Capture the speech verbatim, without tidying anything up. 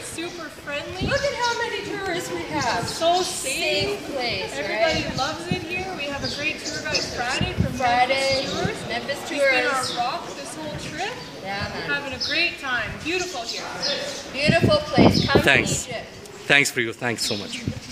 super friendly. Look at how many tourists we have. So safe. Safe place, Everybody right? loves it here. We have a great tour guide Friday from Friday, Memphis Tours. Memphis He's been Tours. our rock this whole trip. Yeah, man. Having a great time. Beautiful here. Beautiful place. Come Thanks. to Egypt. Thanks for you. Thanks so much.